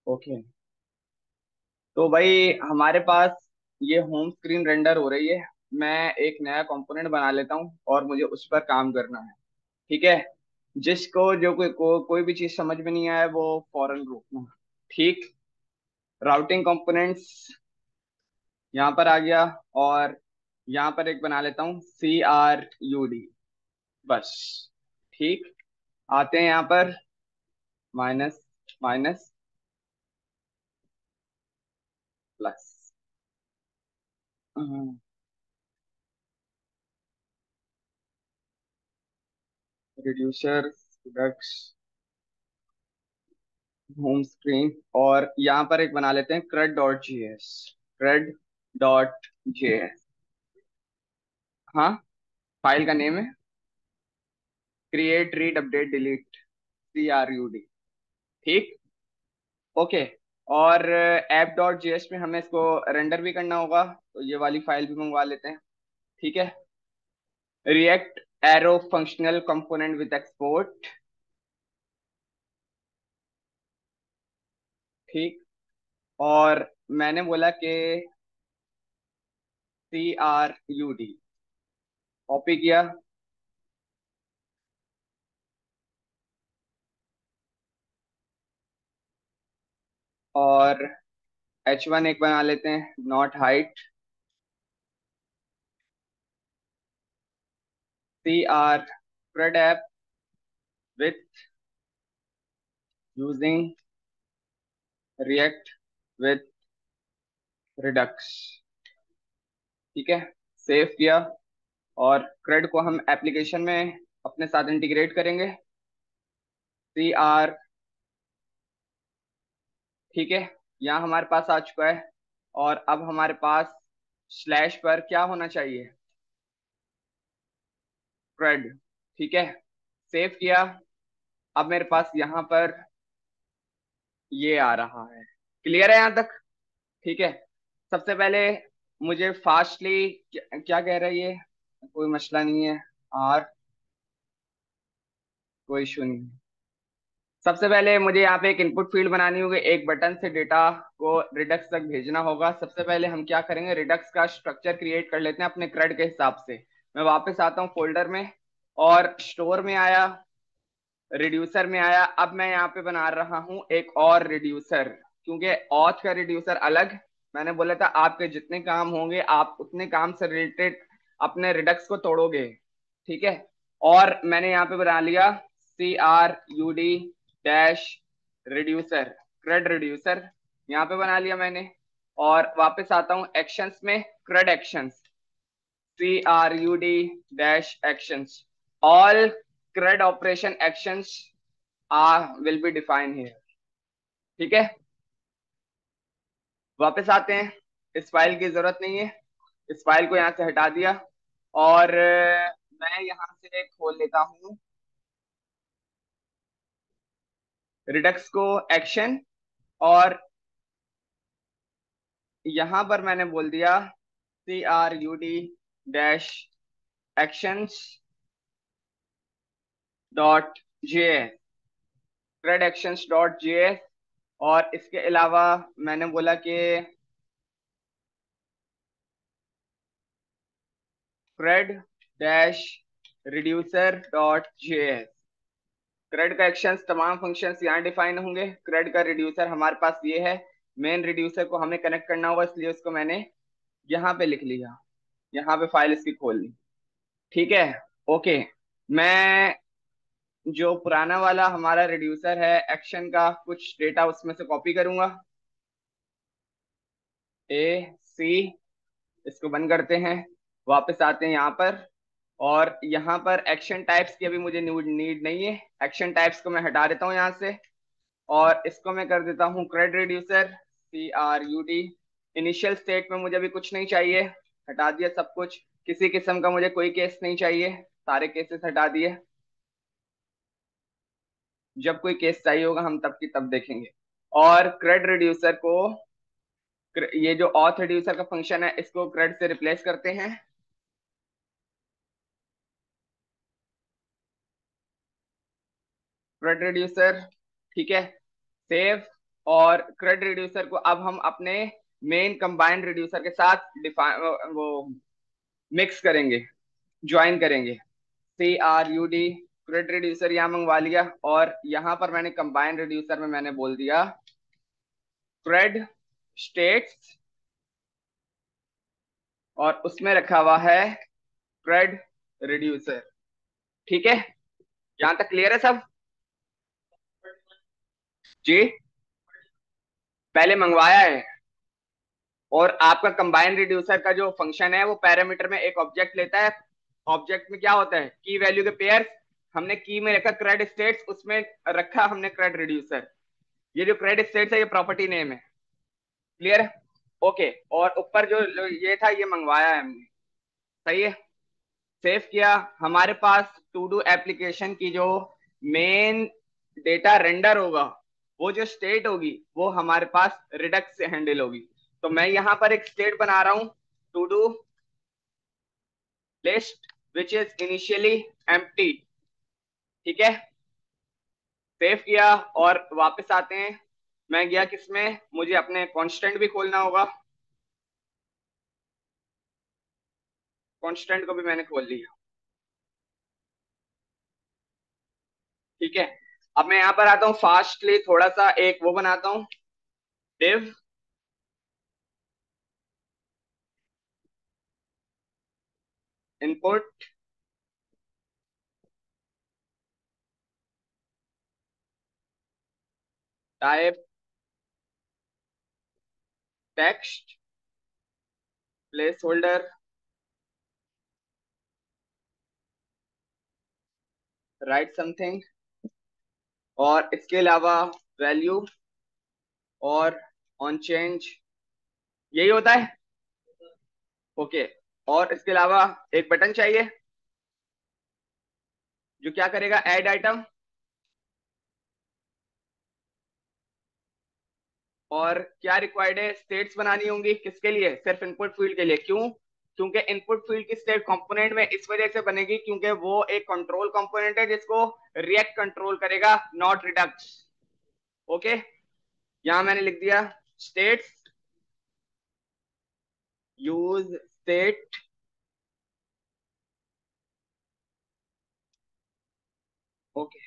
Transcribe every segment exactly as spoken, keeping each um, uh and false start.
Okay. तो भाई हमारे पास ये होम स्क्रीन रेंडर हो रही है। मैं एक नया कंपोनेंट बना लेता हूँ और मुझे उस पर काम करना है। ठीक है। जिसको जो कोई को, कोई भी चीज समझ में नहीं आया वो फौरन रोकना। ठीक। राउटिंग कंपोनेंट्स यहाँ पर आ गया। और यहाँ पर एक बना लेता हूँ सी आर यू डी। बस। ठीक। आते हैं यहाँ पर। Minus minus plus. Reducer products home screen. और यहाँ पर एक बना लेते हैं crud dot G S. crud dot J S. हाँ। फाइल का नेम है create read update delete C R U D. ठीक। ओके। और ऐप डॉट जे एस में हमें इसको रेंडर भी करना होगा तो ये वाली फाइल भी मंगवा लेते हैं। ठीक है। React arrow functional component with export. ठीक। और मैंने बोला कि C R U D copy किया। और एच वन एक बना लेते हैं not height. C R crud app with using react with redux. ठीक है। सेव किया। और क्रेड को हम एप्लीकेशन में अपने साथ इंटीग्रेट करेंगे। C R. ठीक है। यहाँ हमारे पास आ चुका है। और अब हमारे पास स्लैश पर क्या होना चाहिए क्रेड। ठीक है। सेव किया। अब मेरे पास यहाँ पर ये आ रहा है। क्लियर है यहाँ तक। ठीक है। सबसे पहले मुझे फास्टली क्या, क्या कह रहा है ये। कोई मसला नहीं है। और कोई इशू नहीं है। सबसे पहले मुझे यहाँ पे एक इनपुट फील्ड बनानी होगी एक बटन से डेटा को रिडक्स तक भेजना होगा। सबसे पहले हम क्या करेंगे रिडक्स का स्ट्रक्चर क्रिएट कर लेते हैं अपने क्रेड के हिसाब से। मैं वापस आता हूँ फोल्डर में। और स्टोर में आया। रिड्यूसर में आया। अब मैं यहाँ पे बना रहा हूँ एक और रिड्यूसर क्योंकि ऑथ का रिड्यूसर अलग। मैंने बोला था आपके जितने काम होंगे आप उतने काम से रिलेटेड अपने रिडक्स को तोड़ोगे। ठीक है। और मैंने यहाँ पे बना लिया C R U D dash reducer crud reducer. यहाँ पे बना लिया मैंने। और वापस आता हूँ एक्शंस में crud actions C R U D dash actions. All CRUD operation actions are will be define here. ठीक है। वापस आते हैं। इस फाइल की जरूरत नहीं है। इस फाइल को यहाँ से हटा दिया। और अ, मैं यहाँ से खोल लेता हूँ रिडक्स को एक्शन। और यहाँ पर मैंने बोल दिया C R U D dash actions dot J crud actions dot J. और इसके अलावा मैंने बोला कि crud dash reducer dot J. Crud का एक्शंस तमाम फंक्शंस यहाँ डिफाइन होंगे। क्रेड का रिड्यूसर हमारे पास ये है। मेन रिड्यूसर को हमें कनेक्ट करना होगा इसलिए उसको मैंने यहाँ पे लिख लिया। यहाँ पे फाइल इसकी खोल ली। ठीक है। ओके। मैं जो पुराना वाला हमारा रिड्यूसर है एक्शन का कुछ डेटा उसमें से कॉपी करूंगा। ए सी। इसको बंद करते हैं। वापस आते हैं यहाँ पर। और यहाँ पर एक्शन टाइप्स की अभी मुझे नीड नहीं है। एक्शन टाइप्स को मैं हटा देता हूँ यहाँ से। और इसको मैं कर देता हूँ crud reducer C R U D. Initial state में मुझे अभी कुछ नहीं चाहिए। हटा दिया सब कुछ। किसी किस्म का मुझे कोई केस नहीं चाहिए। सारे केसेस हटा दिए। जब कोई केस चाहिए होगा हम तब की तब देखेंगे। और क्रेड रिड्यूसर को ये जो ऑथ रिड्यूसर का फंक्शन है इसको क्रेड से रिप्लेस करते हैं। Crud reducer. ठीक है। सेव। और क्रेड रिड्यूसर को अब हम अपने मेन कंबाइंड रिड्यूसर के साथ डिफाइन वो मिक्स करेंगे, ज्वाइन करेंगे। C R U D crud reducer यहाँ मंगवा लिया, और यहाँ पर मैंने कंबाइंड रिड्यूसर में मैंने बोल दिया क्रेड स्टेट्स, और उसमें रखा हुआ है क्रेड रिड्यूसर। ठीक है, यहाँ तक क्लियर है सब? जी, पहले मंगवाया है। और आपका कंबाइंड रिड्यूसर का जो फंक्शन है वो पैरामीटर में एक ऑब्जेक्ट लेता है। ऑब्जेक्ट में क्या होता है, की वैल्यू के पेयर। हमने की में रखा क्रेड स्टेट्स, उसमें रखा हमने क्रेड रिड्यूसर। ये जो क्रेड स्टेट्स है ये प्रॉपर्टी नेम है। क्लियर है? ओके। और ऊपर जो जो ये था ये मंगवाया है हमने। सही है, सेव किया। हमारे पास टू डू एप्लीकेशन की जो मेन डेटा रेंडर होगा, वो जो स्टेट होगी वो हमारे पास रिडक्स से हैंडल होगी। तो मैं यहां पर एक स्टेट बना रहा हूं, to do list which is initially empty. ठीक है, सेव किया और वापस आते हैं। मैं गया किसमें, मुझे अपने कांस्टेंट भी खोलना होगा। कांस्टेंट को भी मैंने खोल लिया। ठीक है, अब मैं यहाँ पर आता हूँ फास्टली, थोड़ा सा एक वो बनाता हूँ, div input type text placeholder write something, और इसके अलावा वैल्यू और ऑन चेंज, यही होता है। ओके, और इसके अलावा एक बटन चाहिए जो क्या करेगा, ऐड आइटम। और क्या रिक्वायर्ड है, स्टेट्स बनानी होंगी। किसके लिए, सिर्फ इनपुट फील्ड के लिए। क्यों? क्योंकि इनपुट फील्ड की स्टेट कंपोनेंट में इस वजह से बनेगी क्योंकि वो एक कंट्रोल कंपोनेंट है जिसको रिएक्ट कंट्रोल करेगा, नॉट रिडक्स। ओके, यहां मैंने लिख दिया स्टेट्स यूज स्टेट। ओके,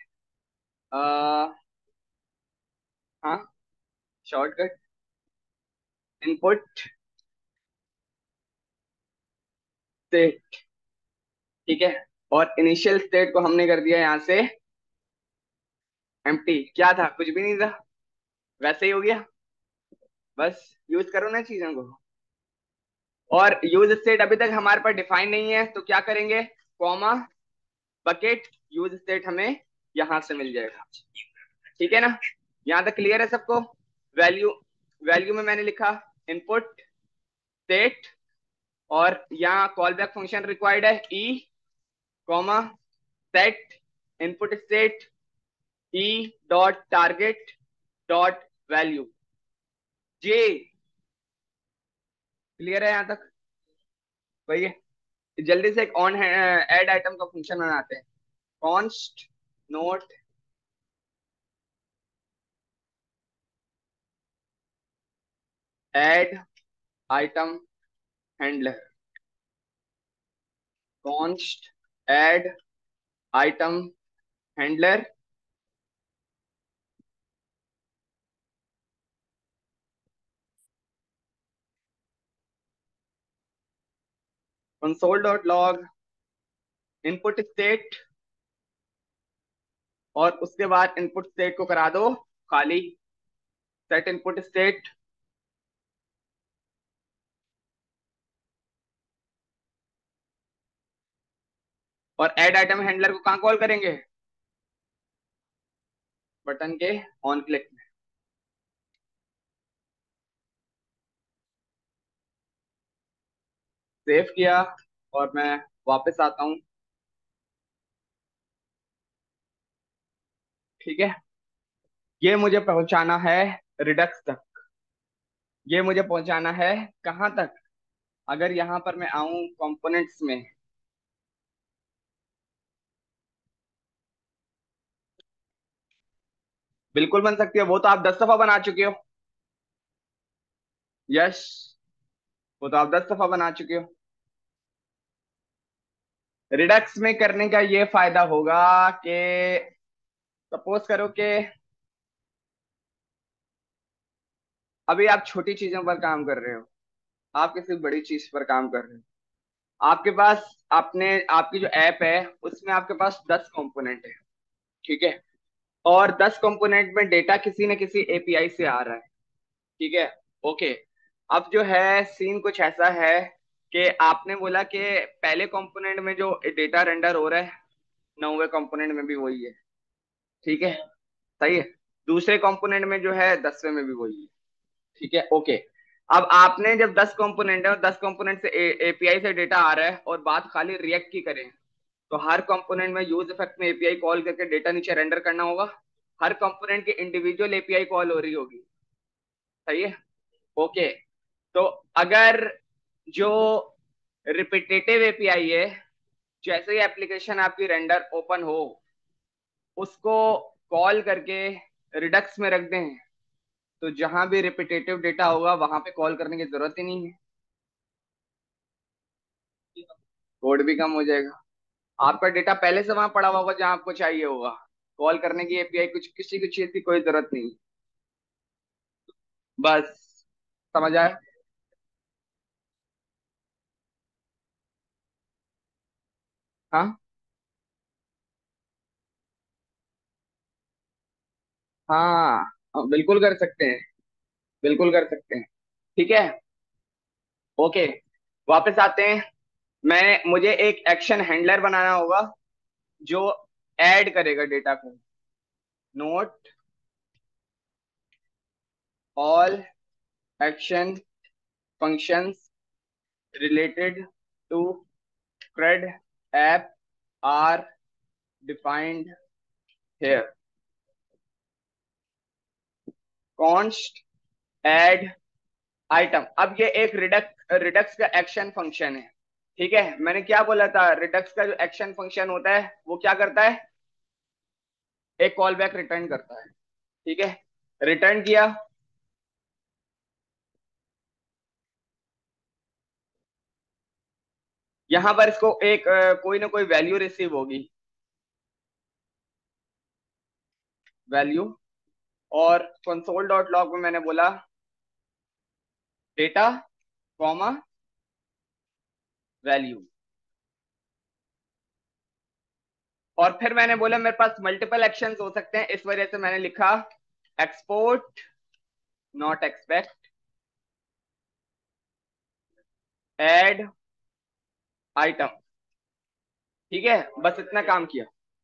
हाँ, शॉर्टकट इनपुट स्टेट। ठीक है, और इनिशियल स्टेट को हमने कर दिया यहां से एम्प्टी। क्या था, कुछ भी नहीं था, वैसे ही हो गया। बस यूज करो ना चीजों को। और यूज स्टेट अभी तक हमारे पास डिफाइन नहीं है, तो क्या करेंगे, कॉमा बकेट यूज स्टेट हमें यहां से मिल जाएगा। ठीक है ना, यहां तक क्लियर है सबको? वैल्यू, वैल्यू में मैंने लिखा इनपुट स्टेट, और यहाँ कॉल बैक फंक्शन रिक्वायर्ड है E comma set input state E dot target dot value. जे क्लियर है यहाँ तक? वही है। जल्दी से एक ऑन ऐड आइटम का फंक्शन बनाते हैं। Const note add item handler, const add item handler. Console dot log input state, और उसके बाद इनपुट स्टेट को करा दो खाली, सेट इनपुट स्टेट। और ऐड आइटम हैंडलर को कहाँ कॉल करेंगे, बटन के ऑन क्लिक में। सेव किया और मैं वापस आता हूँ। ठीक है, ये मुझे पहुंचाना है रिडक्स तक। ये मुझे पहुंचाना है कहाँ तक, अगर यहाँ पर मैं आऊं कंपोनेंट्स में, बिल्कुल बन सकती है, वो तो आप दस दफा बना चुके हो। यस, वो तो आप दस दफा बना चुके हो। रिडक्स में करने का ये फायदा होगा कि सपोज करो कि अभी आप छोटी चीजों पर काम कर रहे हो, आप किसी बड़ी चीज पर काम कर रहे हो, आपके पास आपने आपकी जो ऐप है उसमें आपके पास दस कंपोनेंट है, ठीक है। और दस कंपोनेंट में डेटा किसी न किसी एपीआई से आ रहा है, ठीक है। ओके, अब जो है सीन कुछ ऐसा है कि आपने बोला कि पहले कंपोनेंट में जो डेटा रेंडर हो रहा है, नौवे कंपोनेंट में भी वही है, ठीक है, सही है। दूसरे कंपोनेंट में जो है दसवें में भी वही है, ठीक है। ओके, अब आपने जब दस कंपोनेंट है और दस कंपोनेंट से एपीआई से डेटा आ रहा है और बात खाली रिएक्ट की करें, तो हर कंपोनेंट में यूज इफेक्ट में एपीआई कॉल करके डेटा नीचे रेंडर करना होगा। हर कंपोनेंट की इंडिविजुअल एपीआई कॉल हो रही होगी, सही है। ओके, तो अगर जो रिपीटेटिव एपीआई है, जैसे ही एप्लीकेशन आपकी रेंडर ओपन हो उसको कॉल करके रिडक्स में रख दें, तो जहां भी रिपीटेटिव डेटा होगा वहां पे कॉल करने की जरूरत ही नहीं है, कोड भी कम हो जाएगा। आपका डेटा पहले से वहां पड़ा हुआ होगा जहां आपको चाहिए होगा, कॉल करने की एपीआई कुछ किसी की चीज की कोई जरूरत नहीं। बस, समझ आया। हाँ हाँ हाँ, बिल्कुल कर सकते हैं, बिल्कुल कर सकते हैं, ठीक है। ओके, वापस आते हैं। मैं मुझे एक एक्शन हैंडलर बनाना होगा जो ऐड करेगा डेटा को। Note all action functions related to crud app are defined here. Const add item. अब ये एक रिडक्स रिडक्स का एक्शन फंक्शन है, ठीक है। मैंने क्या बोला था, रिडक्स का जो एक्शन फंक्शन होता है वो क्या करता है, एक कॉल बैक रिटर्न करता है, ठीक है। रिटर्न किया, यहां पर इसको एक अ, कोई ना कोई वैल्यू रिसीव होगी, वैल्यू। और कंसोल डॉट लॉग में मैंने बोला डेटा कॉमा वैल्यू। और फिर मैंने बोला मेरे पास मल्टीपल एक्शंस हो सकते हैं, इस वजह से मैंने लिखा export not expect add item, ठीक है। बस इतना काम किया।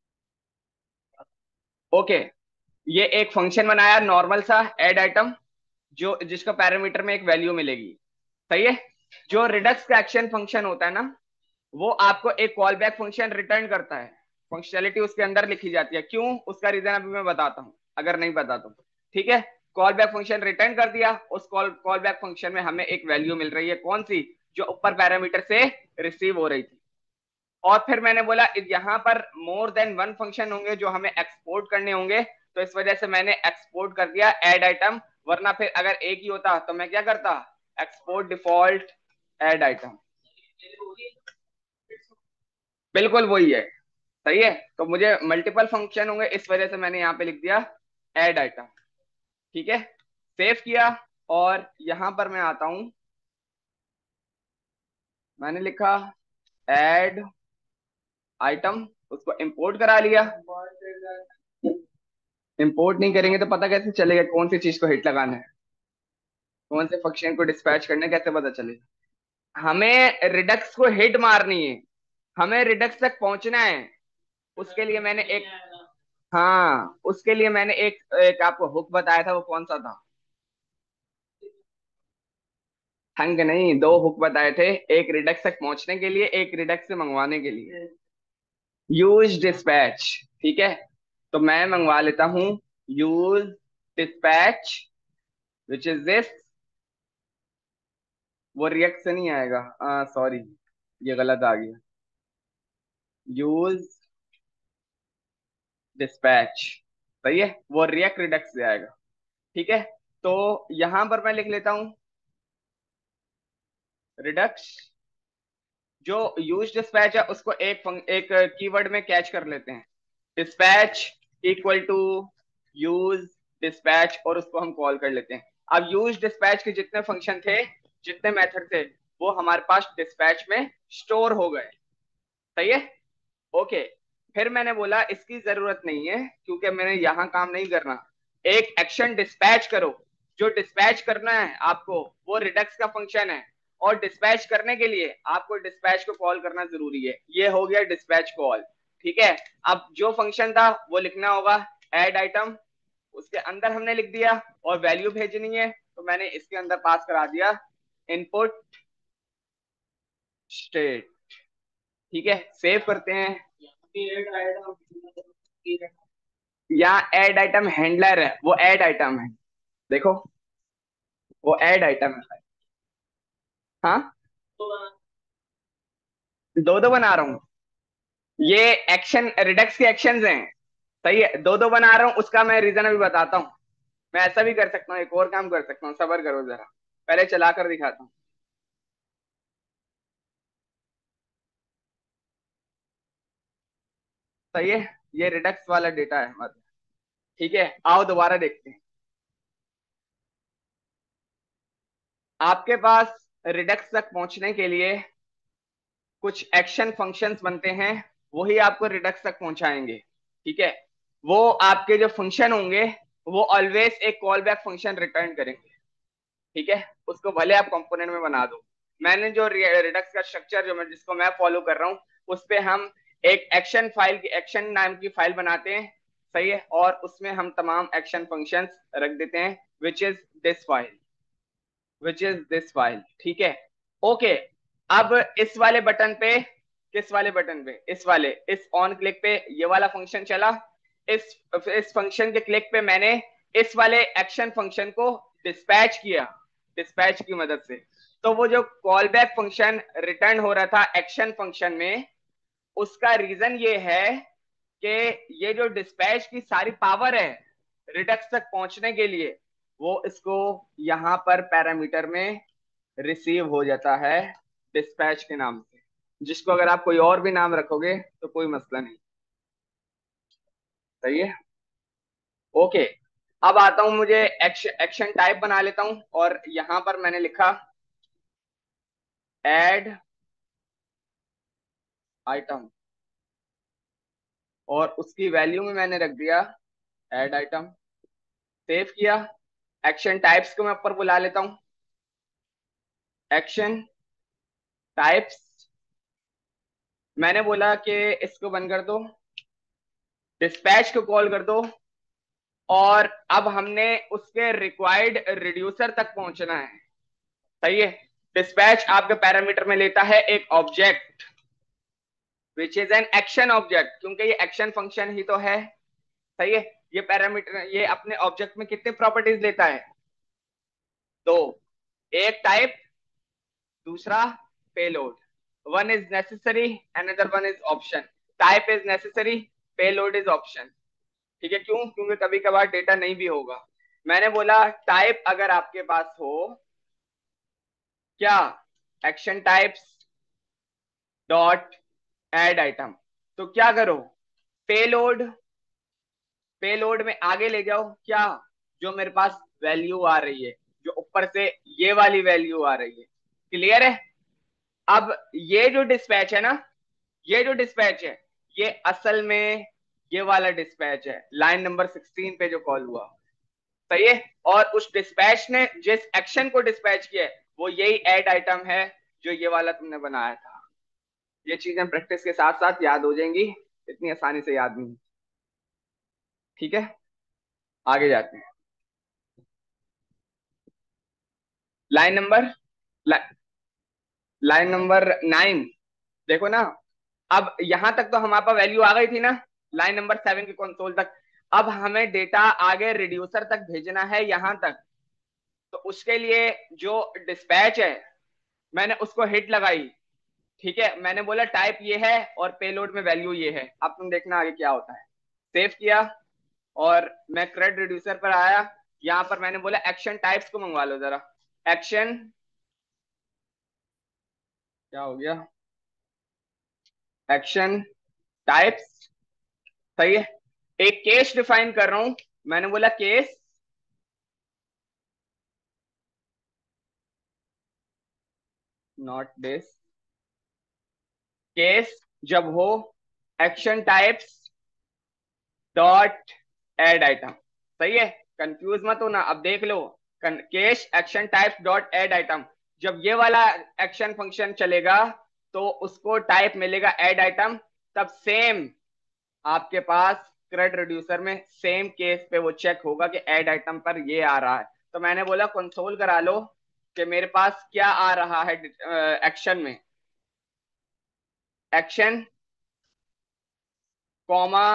ओके, ये एक फंक्शन बनाया नॉर्मल सा ऐड आइटम, जो जिसका पैरामीटर में एक वैल्यू मिलेगी, सही है। जो रिडक्स का एक्शन फंक्शन होता है ना, वो आपको एक कॉल बैक फंक्शन रिटर्न करता है। फंक्शनैलिटी उसके अंदर लिखी जाती है, क्यों उसका रीजन अभी मैं बताता हूँ, अगर नहीं बता तो, ठीक है। कॉल बैक फंक्शन रिटर्न कर दिया, उस कॉल कॉल बैक फंक्शन में हमें एक वैल्यू मिल रही है, कौन सी, जो ऊपर पैरामीटर से रिसीव हो रही थी। और फिर मैंने बोला यहाँ पर मोर देन वन फंक्शन होंगे जो हमें एक्सपोर्ट करने होंगे, तो इस वजह से मैंने एक्सपोर्ट कर दिया ऐड आइटम। वरना फिर अगर एक ही होता तो मैं क्या करता, एक्सपोर्ट डिफॉल्ट ऐड आइटम। बिल्कुल वही है, सही है। तो मुझे मल्टीपल फंक्शन होंगे, इस वजह से मैंने यहाँ पे लिख दिया ऐड आइटम, ठीक है। सेव किया, और यहां पर मैं आता हूं, मैंने लिखा ऐड आइटम, उसको इंपोर्ट करा लिया। इंपोर्ट नहीं करेंगे तो पता कैसे चलेगा कौन सी चीज को हिट लगाना है, कौन से फंक्शन को डिस्पैच करना है, कैसे पता चलेगा। हमें रिडक्स को हिट मारनी है, हमें रिडक्स तक पहुंचना है। उसके लिए मैंने एक, हाँ उसके लिए मैंने एक एक आपको हुक बताया था, वो कौन सा था, हंग नहीं, दो हुक बताए थे, एक रिडक्स तक पहुंचने के लिए, एक रिडक्स से मंगवाने के लिए। यूज डिस्पैच, ठीक है। तो मैं मंगवा लेता हूं use dispatch, which is this. वो रिएक्ट से नहीं आएगा, सॉरी ये गलत आ गया। यूज डिस्पैच, सही है, वो रिएक्ट रिडक्स से आएगा। ठीक है, तो यहां पर मैं लिख लेता हूं रिडक्स, जो यूज डिस्पैच है उसको एक फंक, एक कीवर्ड में कैच कर लेते हैं, dispatch equal to use dispatch, और उसको हम कॉल कर लेते हैं। अब यूज डिस्पैच के जितने फंक्शन थे, जितने मेथड थे, वो हमारे पास डिस्पैच में स्टोर हो गए। सही है, ओके। फिर मैंने बोला इसकी जरूरत नहीं है क्योंकि मैंने यहां काम नहीं करना, एक एक्शन डिस्पैच करो। जो डिस्पैच करना है आपको वो रिडक्स का फंक्शन है, और डिस्पैच करने के लिए आपको डिस्पैच को कॉल करना जरूरी है। ये हो गया डिस्पैच कॉल। ठीक है, अब जो फंक्शन था वो लिखना होगा ऐड आइटम, उसके अंदर हमने लिख दिया, और वैल्यू भेजनी है तो मैंने इसके अंदर पास करा दिया इनपुट स्टेट। ठीक है, सेव करते हैं। यहाँ ऐड आइटम हैंडलर है, वो ऐड आइटम है, देखो वो ऐड आइटम है। हाँ, दो दो बना रहा हूँ, ये एक्शन रिडक्स के एक्शंस हैं। सही है, दो दो बना रहा हूँ, उसका मैं रीजन अभी बताता हूँ। मैं ऐसा भी कर सकता हूँ, एक और काम कर सकता हूँ, सबर करो जरा, पहले चला कर दिखाता हूँ। सही है, ये रिडक्स वाला डेटा है हमारा। ठीक है, आओ दोबारा देखते हैं। आपके पास रिडक्स तक पहुंचने के लिए कुछ एक्शन फंक्शंस बनते हैं, वही आपको रिडक्स तक पहुंचाएंगे। ठीक है, वो आपके जो फंक्शन होंगे वो ऑलवेज एक कॉल बैक फंक्शन रिटर्न करेंगे। ठीक है, उसको भले आप कंपोनेंट में बना दो। मैंने जो रिडक्स का स्ट्रक्चर जो मैं जिसको मैं फॉलो कर रहा हूँ, उस पे हम एक एक्शन फाइल की एक्शन नाम की फाइल बनाते हैं। सही है, और उसमें हम तमाम एक्शन फंक्शंस रख देते हैं, which is this file, which is this file. ठीक है, ओके। अब इस वाले बटन पे, किस वाले बटन पे, इस वाले, इस ऑन क्लिक पे ये वाला फंक्शन चला। इस इस फंक्शन के क्लिक पे मैंने इस वाले एक्शन फंक्शन को डिस्पैच किया, डिस्पैच की मदद से। तो वो जो कॉल बैक फंक्शन रिटर्न हो रहा था एक्शन फंक्शन में, उसका रीजन ये है कि ये जो डिस्पैच की सारी पावर है रिडक्स तक पहुंचने के लिए, वो इसको यहां पर पैरामीटर में रिसीव हो जाता है डिस्पैच के नाम से, जिसको अगर आप कोई और भी नाम रखोगे तो कोई मसला नहीं। सही है, ओके। अब आता हूं, मुझे एक्शन एक्शन टाइप बना लेता हूं, और यहां पर मैंने लिखा ऐड आइटम, और उसकी वैल्यू में मैंने रख दिया ऐड आइटम। सेव किया। एक्शन टाइप्स को मैं ऊपर बुला लेता हूं, एक्शन टाइप्स। मैंने बोला कि इसको बंद कर दो, डिस्पैच को कॉल कर दो, और अब हमने उसके रिक्वायर्ड रिड्यूसर तक पहुंचना है। सही है, डिस्पैच आपके पैरामीटर में लेता है एक object which is an action object, क्योंकि ये एक्शन फंक्शन ही तो है। सही है, ये पैरामीटर ये अपने ऑब्जेक्ट में कितने प्रॉपर्टीज लेता है, दो, एक टाइप, दूसरा payload. One is necessary, another one is option. Type is necessary, payload is option. ठीक है, क्यों? क्योंकि कभी कभार डेटा नहीं भी होगा। मैंने बोला टाइप अगर आपके पास हो, क्या, action types dot add item, तो क्या करो, पेलोड, पेलोड में आगे ले जाओ क्या, जो मेरे पास वैल्यू आ रही है, जो ऊपर से ये वाली वैल्यू आ रही है। क्लियर है? अब ये जो डिस्पैच है ना, ये जो डिस्पैच है, ये असल में ये वाला डिस्पैच है, लाइन नंबर सिक्सटीन पे जो कॉल हुआ। सही है, और उस डिस्पैच ने जिस एक्शन को डिस्पैच किया है वो यही ऐड आइटम है जो ये वाला तुमने बनाया था। ये चीजें प्रैक्टिस के साथ साथ याद हो जाएंगी, इतनी आसानी से याद नहीं। ठीक है, आगे जाते हैं। लाइन नंबर ला, लाइन नंबर नाइन, देखो ना। अब यहां तक तो हमारे पास वैल्यू आ गई थी ना, लाइन नंबर सेवन के कंसोल तक। अब हमें डेटा आगे रिड्यूसर तक भेजना है यहां तक। तो उसके लिए जो डिस्पैच है मैंने उसको हिट लगाई। ठीक है, मैंने बोला टाइप ये है और पेलोड में वैल्यू ये है। अब तुम देखना आगे क्या होता है। सेव किया, और मैं क्रेड रिड्यूसर पर आया। यहाँ पर मैंने बोला एक्शन टाइप्स को मंगवा लो जरा। एक्शन, क्या हो गया, एक्शन टाइप्स, सही है। एक केस डिफाइन कर रहा हूं, मैंने बोला केस, नॉट दिस, केस जब हो action types dot add item, सही है। कंफ्यूज मत हो ना, अब देख लो। Case action types dot add item, जब ये वाला एक्शन फंक्शन चलेगा तो उसको टाइप मिलेगा एड आइटम, तब सेम आपके पास क्रेड रिड्यूसर में सेम केस पे वो चेक होगा कि ऐड आइटम पर ये आ रहा है। तो मैंने बोला कंसोल करा लो कि मेरे पास क्या आ रहा है एक्शन में, एक्शन कॉमा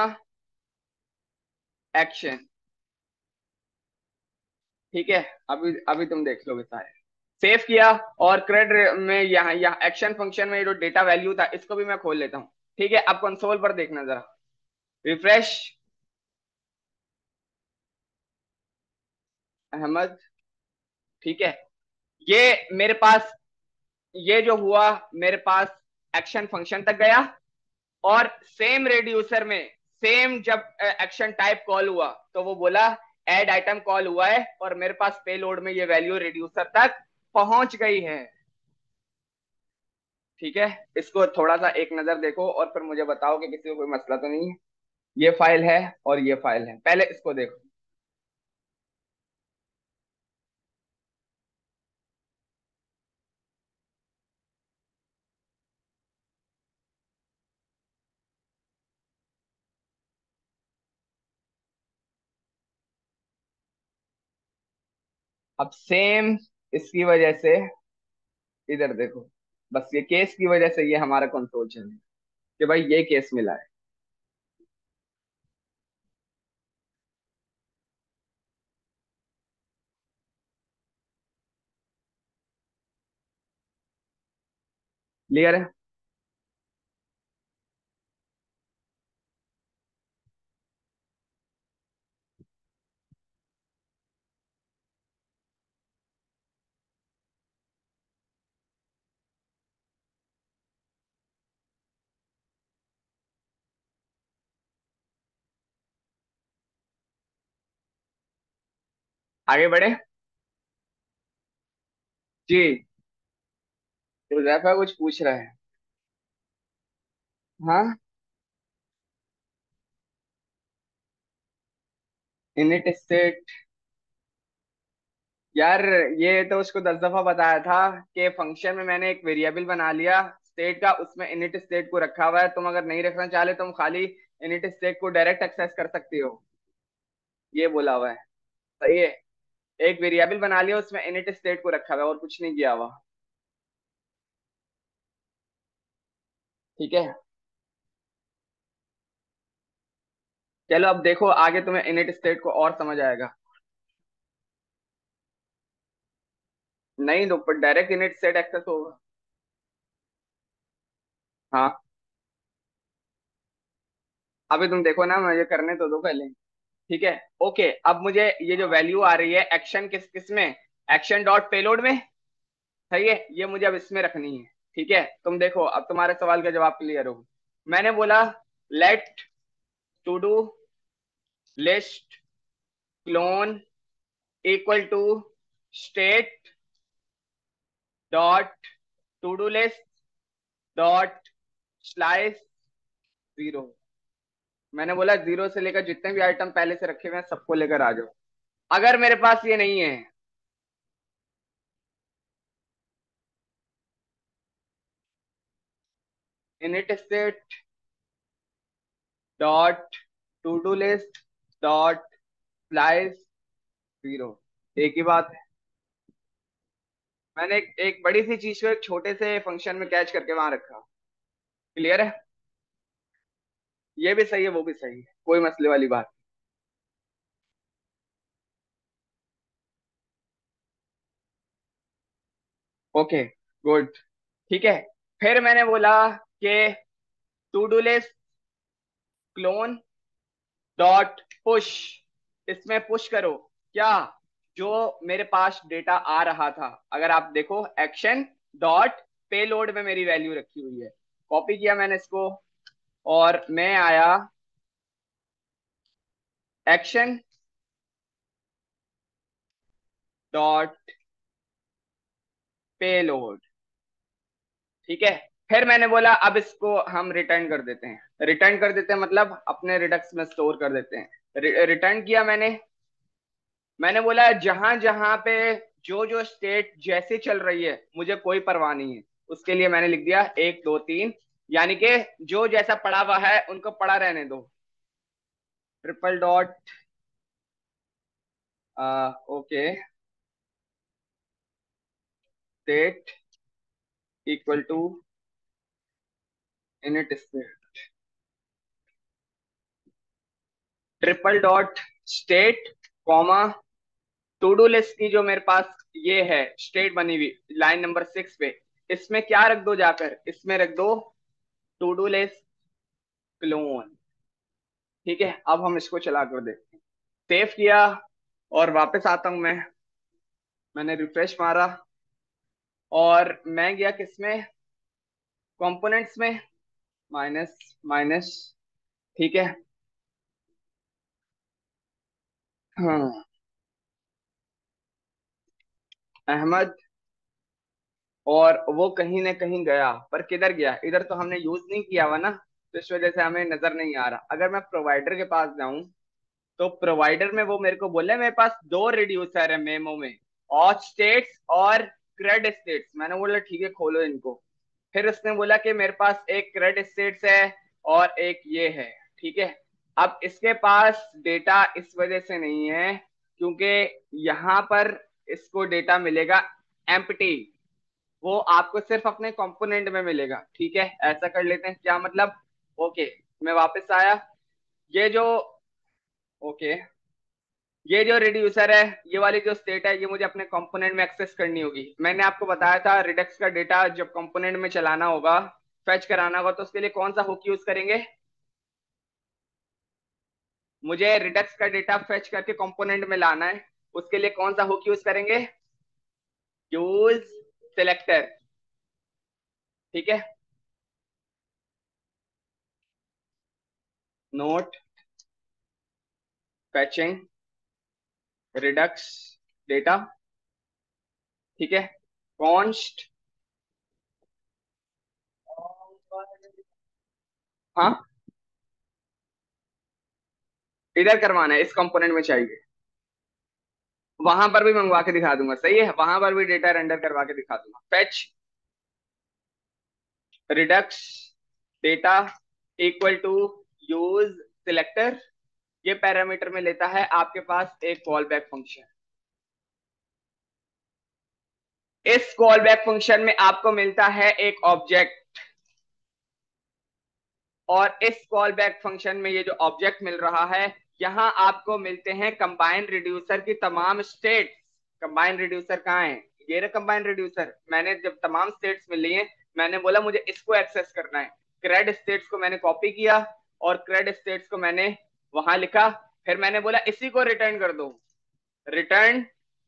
एक्शन, ठीक है। अभी अभी तुम देख लोगे सारे। सेव किया, और क्रेड में यहाँ यहाँ एक्शन फंक्शन में जो डेटा वैल्यू था इसको भी मैं खोल लेता हूँ, ठीक है। अब कंसोल पर देखना जरा, रिफ्रेश, अहमद, ठीक है। ये मेरे पास, ये जो हुआ मेरे पास एक्शन फंक्शन तक गया, और सेम रेड्यूसर में सेम जब एक्शन टाइप कॉल हुआ तो वो बोला ऐड आइटम कॉल हुआ है, और मेरे पास पेलोड में ये वैल्यू रेड्यूसर तक पहुंच गई है, ठीक है। इसको थोड़ा सा एक नजर देखो और फिर मुझे बताओ कि किसी को कोई मसला तो नहीं है। ये फाइल है और ये फाइल है, पहले इसको देखो। अब सेम इसकी वजह से, इधर देखो, बस ये केस की वजह से ये हमारा कंट्रोल चल रहा है कि भाई ये केस मिला है। क्लियर है? आगे बढ़े जी। तो जैफा कुछ पूछ रहा है। हाँ, इनिट स्टेट, यार ये तो उसको दस दफा बताया था कि फंक्शन में मैंने एक वेरिएबल बना लिया स्टेट का, उसमें इनिट स्टेट को रखा हुआ है। तुम अगर नहीं रखना चाहले तुम खाली इनिट स्टेट को डायरेक्ट एक्सेस कर सकती हो, ये बोला हुआ है, सही है। एक वेरिएबल बना लिया, उसमें इनिट स्टेट को रखा हुआ है और कुछ नहीं किया हुआ, ठीक है। चलो अब देखो आगे तुम्हें इनिट स्टेट को और समझ आएगा। नहीं तो डायरेक्ट इनिट स्टेट एक्सेस होगा। हाँ, अभी तुम देखो ना, मुझे करने तो दो पहले, ठीक है। ओके, अब मुझे ये जो वैल्यू आ रही है एक्शन किस किस में, एक्शन डॉट पेलोड में, सही है। ये मुझे अब इसमें रखनी है, ठीक है। तुम देखो अब तुम्हारे सवाल का जवाब क्लियर हो। मैंने बोला let to do list clone equal to state dot to do list dot slice zero. मैंने बोला जीरो से लेकर जितने भी आइटम पहले से रखे हुए हैं सबको लेकर आ जाओ। अगर मेरे पास ये नहीं है, init state dot to do list dot slice zero, एक ही बात है। मैंने एक, एक बड़ी सी चीज को एक छोटे से फंक्शन में कैच करके वहां रखा। क्लियर है? ये भी सही है, वो भी सही है, कोई मसले वाली बात नहीं। ओके, गुड, ठीक है। फिर मैंने बोला कि to do list clone dot push, इसमें पुश करो क्या, जो मेरे पास डेटा आ रहा था। अगर आप देखो एक्शन डॉट पेलोड में मेरी वैल्यू रखी हुई है, कॉपी किया मैंने इसको और मैं आया एक्शन डॉट पेलोड, ठीक है। फिर मैंने बोला अब इसको हम रिटर्न कर देते हैं, रिटर्न कर देते हैं मतलब अपने रिडक्स में स्टोर कर देते हैं। रिटर्न किया मैंने मैंने बोला जहां जहां पे जो जो स्टेट जैसे चल रही है मुझे कोई परवाह नहीं है, उसके लिए मैंने लिख दिया एक दो तीन, यानी कि जो जैसा पड़ा हुआ है उनको पड़ा रहने दो। Triple dot okay state equal to init state, triple dot state comma to do list की जो मेरे पास ये है स्टेट बनी हुई लाइन नंबर सिक्स पे, इसमें क्या रख दो, जाकर इसमें रख दो टू डू लिस्ट क्लोन, ठीक है। अब हम इसको चला कर देखते हैं। सेव किया और वापस आता हूं मैं, मैंने रिफ्रेश मारा और मैं गया किसमें, कंपोनेंट्स में, माइनस माइनस, ठीक है। हाँ, अहमद, और वो कहीं ना कहीं गया, पर किधर गया, इधर तो हमने यूज नहीं किया हुआ ना, तो इस वजह से हमें नजर नहीं आ रहा। अगर मैं प्रोवाइडर के पास जाऊं तो प्रोवाइडर में वो मेरे को बोले मेरे पास दो रिड्यूसर है मेमो में, ऑथ स्टेट्स और क्रेड स्टेट्स। मैंने बोला ठीक है खोलो इनको। फिर उसने बोला कि मेरे पास एक क्रेड स्टेट्स है और एक ये है, ठीक है। अब इसके पास डेटा इस वजह से नहीं है क्योंकि यहाँ पर इसको डेटा मिलेगा एम्प्टी, वो आपको सिर्फ अपने कंपोनेंट में मिलेगा, ठीक है। ऐसा कर लेते हैं, क्या मतलब, ओके मैं वापस आया, ये जो ओके ये जो रिड्यूसर है, ये वाली जो स्टेट है, ये मुझे अपने कंपोनेंट में एक्सेस करनी होगी। मैंने आपको बताया था रिडक्स का डेटा जब कंपोनेंट में चलाना होगा, फेच कराना होगा, तो उसके लिए कौन सा हुक यूज करेंगे, मुझे रिडक्स का डेटा फेच करके कंपोनेंट में लाना है, उसके लिए कौन सा हुक यूज करेंगे, यूज सिलेक्टर, ठीक है। नोट फेचिंग रिडक्स डेटा, ठीक है। कॉन्स्ट, हाँ इधर करवाना है, इस कंपोनेंट में चाहिए, वहां पर भी मंगवा के दिखा दूंगा, सही है, वहां पर भी डेटा रेंडर करवा के दिखा दूंगा। Fetch Redux data equal to use selector, ये पैरामीटर में लेता है आपके पास एक कॉल बैक फंक्शन। इस कॉल बैक फंक्शन में आपको मिलता है एक ऑब्जेक्ट, और इस कॉल बैक फंक्शन में ये जो ऑब्जेक्ट मिल रहा है, यहां आपको मिलते हैं कंबाइन रिड्यूसर की तमाम स्टेट्स। कंबाइन रिड्यूसर कहाँ है, ये रहा कंबाइन रिड्यूसर। मैंने जब तमाम स्टेट्स मिली हैं, मैंने बोला मुझे इसको एक्सेस करना है, क्रेड स्टेट्स को मैंने कॉपी किया और क्रेड स्टेट्स को मैंने वहां लिखा। फिर मैंने बोला इसी को रिटर्न कर दो, return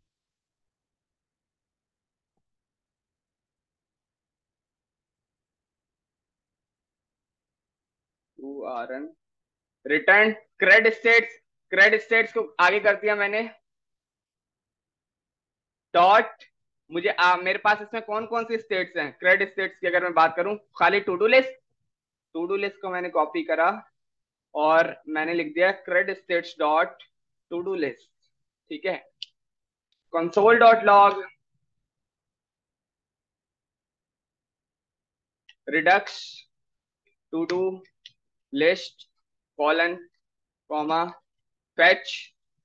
to R N, return crud states, crud states को आगे कर दिया मैंने डॉट, मुझे आ, मेरे पास इसमें कौन कौन सी स्टेट्स हैं, क्रेड स्टेट्स की अगर मैं बात करूं, खाली to do list, to do list को मैंने कॉपी करा और मैंने लिख दिया crud states dot to do list, ठीक है। Console dot log redux to do list colon comma fetch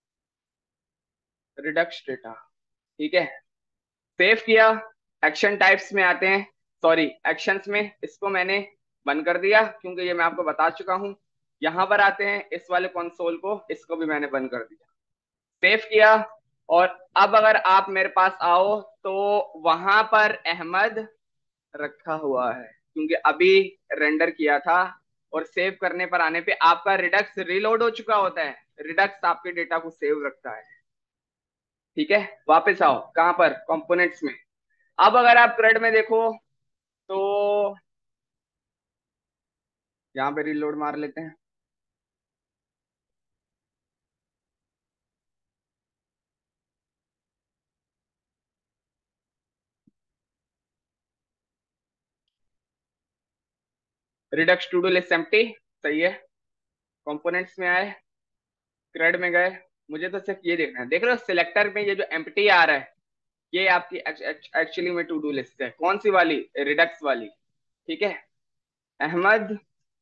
Redux data, ठीक है। सेव किया, एक्शन टाइप्स में आते हैं, सॉरी एक्शंस में, इसको मैंने बंद कर दिया क्योंकि ये मैं आपको बता चुका हूं। यहां पर आते हैं इस वाले कंसोल को, इसको भी मैंने बंद कर दिया, सेव किया। और अब अगर आप मेरे पास आओ तो वहां पर अहमद रखा हुआ है क्योंकि अभी रेंडर किया था, और सेव करने पर आने पे आपका रिडक्स रीलोड हो चुका होता है। रिडक्स आपके डेटा को सेव रखता है। ठीक है, वापस आओ कहां पर, कंपोनेंट्स में। अब अगर आप क्रेड में देखो तो यहाँ पे रीलोड मार लेते हैं। Redux to do list empty, सही है। कंपोनेंट्स में आए, क्रेड में गए, मुझे तो सिर्फ ये देखना है। देख रहे हो सिलेक्टर में ये जो एम्प्टी आ रहा है, ये आपकी एक्चुअली में टू डू लिस्ट है। कौन सी वाली, रिडक्स वाली। ठीक है, अहमद,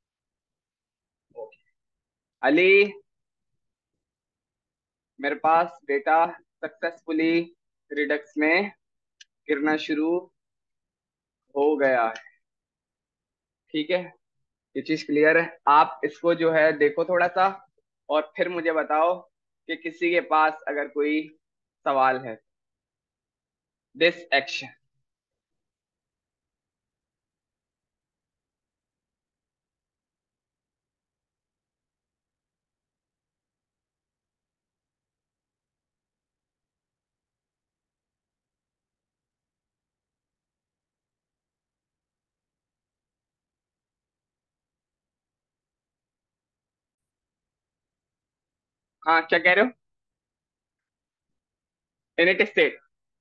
अली, मेरे पास डेटा सक्सेसफुली रिडक्स में गिरना शुरू हो गया है। ठीक है, ये चीज क्लियर है। आप इसको जो है देखो थोड़ा सा, और फिर मुझे बताओ कि किसी के पास अगर कोई सवाल है। This action. हाँ, क्या कह रहे हो। इनिट स्टेट,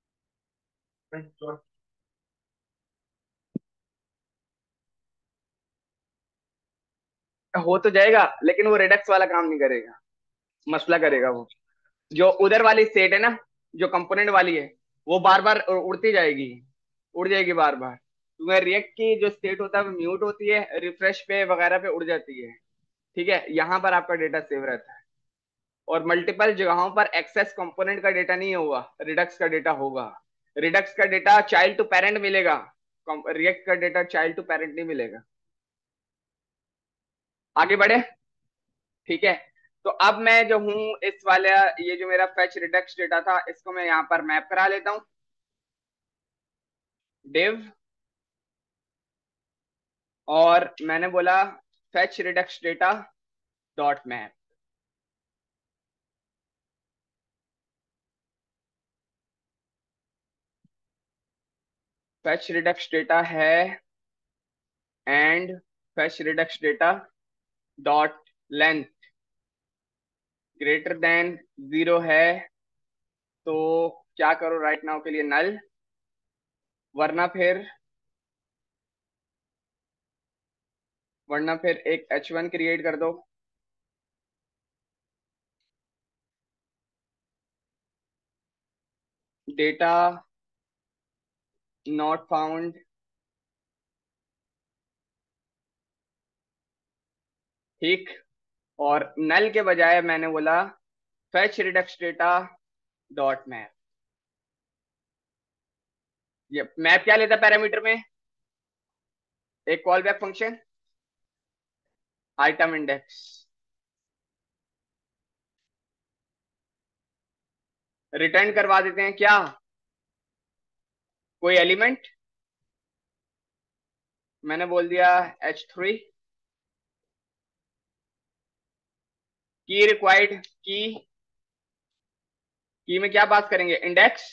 हो तो जाएगा लेकिन वो रिडक्स वाला काम नहीं करेगा, मसला करेगा वो। जो उधर वाली स्टेट है ना, जो कंपोनेंट वाली है, वो बार बार उड़ती जाएगी, उड़ जाएगी बार बार, क्योंकि रिएक्ट की जो स्टेट होता है वो म्यूट होती है, रिफ्रेश पे वगैरह पे उड़ जाती है। ठीक है, यहाँ पर आपका डेटा सेव रहता है। और मल्टीपल जगहों पर एक्सेस कंपोनेंट का डेटा नहीं होगा, रिडक्स का डेटा होगा। रिडक्स का डेटा चाइल्ड टू पेरेंट मिलेगा, रिएक्ट का डेटा चाइल्ड टू पेरेंट नहीं मिलेगा। आगे बढ़े। ठीक है, तो अब मैं जो हूं इस वाले, ये जो मेरा फेच रिडक्स डेटा था, इसको मैं यहाँ पर मैप करा लेता हूँ। डिव, और मैंने बोला fetch Redux data dot map. Fetch Redux data है and fetch Redux data dot length greater than zero है, तो क्या करो राइट नाउ के लिए नल, वरना फिर वरना फिर एक एच वन क्रिएट कर दो। Data not found. ठीक, और नल के बजाय मैंने बोला fetch Redux data dot map. ये मैप क्या लेता है पैरामीटर में, एक call back function, item index. Return करवा देते हैं क्या, कोई एलिमेंट। मैंने बोल दिया एच थ्री, की रिक्वायर्ड की, की में क्या पास करेंगे, इंडेक्स।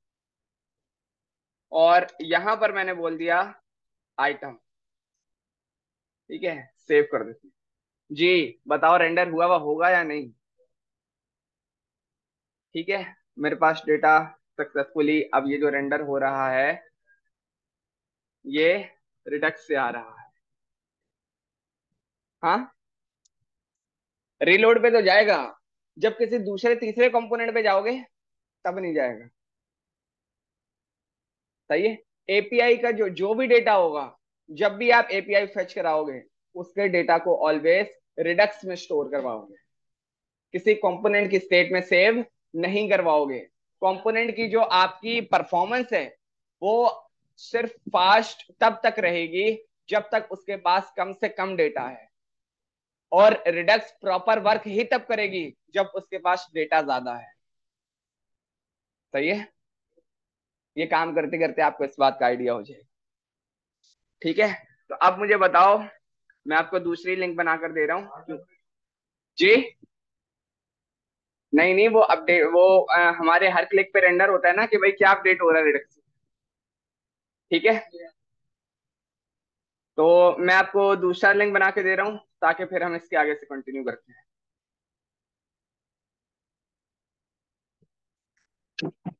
और यहां पर मैंने बोल दिया आइटम। ठीक है, सेव कर देते हैं। जी, बताओ रेंडर हुआ हुआ होगा या नहीं। ठीक है, मेरे पास डेटा सक्सेसफुली, अब ये जो रेंडर हो रहा है ये रिडक्स से आ रहा है। हाँ, रीलोड पे तो जाएगा, जब किसी दूसरे तीसरे कंपोनेंट पे जाओगे तब नहीं जाएगा। सही है। एपीआई का जो जो भी डेटा होगा, जब भी आप एपीआई फेच कराओगे, उसके डेटा को ऑलवेज रिडक्स में स्टोर करवाओगे, किसी कंपोनेंट की स्टेट में सेव नहीं करवाओगे। कंपोनेंट की जो आपकी परफॉर्मेंस है वो सिर्फ फास्ट तब तक रहेगी जब तक उसके पास कम से कम डेटा है, और रिडक्स प्रॉपर वर्क ही तब करेगी जब उसके पास डेटा ज्यादा है। सही है, ये काम करते करते आपको इस बात का आइडिया हो जाएगा। ठीक है, तो अब मुझे बताओ मैं आपको दूसरी लिंक बनाकर दे रहा हूँ। जी। नहीं नहीं, वो अपडेट वो अ, हमारे हर क्लिक पे रेंडर होता है ना कि भाई क्या अपडेट हो रहा है रिडक्स। ठीक है। तो मैं आपको दूसरा लिंक बना के दे रहा हूँ ताकि फिर हम इसके आगे से कंटिन्यू करते हैं।